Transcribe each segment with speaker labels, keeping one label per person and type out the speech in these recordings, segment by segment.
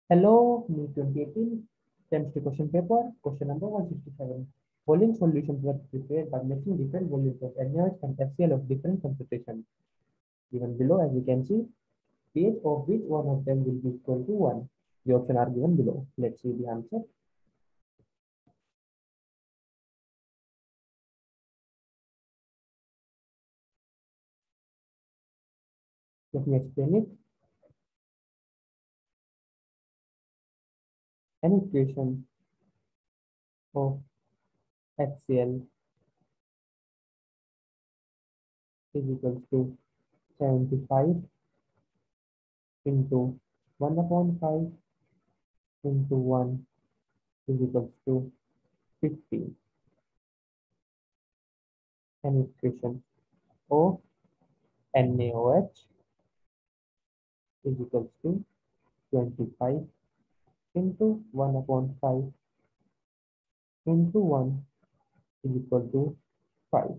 Speaker 1: Hello, May 2018 chemistry question paper, question number 167. Following solutions were prepared by mixing different volumes of NaOH and HCl of different concentration. Given below, as you can see, pH of which one of them will be equal to 1. The options are given below. Let's see the answer. Let me explain it. An equation of HCl is equal to 75 into 1 upon 5 into 1 is equal to 50. An equation of NaOH is equal to 25 into 1 upon 5 into 1 is equal to 5.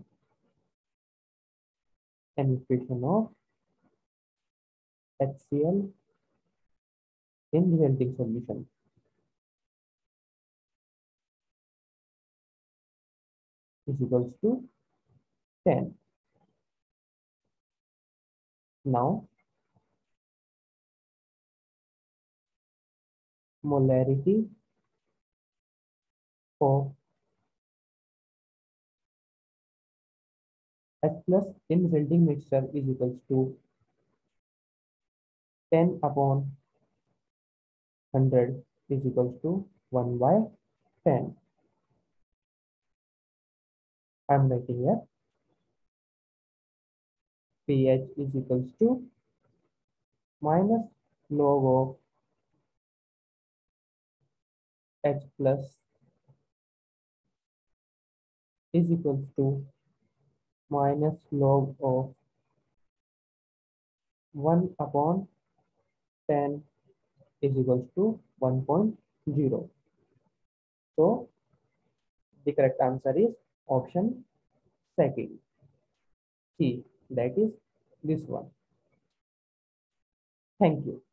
Speaker 1: An equation of HCl in resulting solution is equals to 10. Now, molarity of H plus in resulting mixture is equals to 10 upon 100 is equals to 1 by 10. I am writing here pH is equals to minus log of H plus is equals to minus log of 1 upon 10 is equals to 1.0. So the correct answer is option second, C, that is this one. Thank you.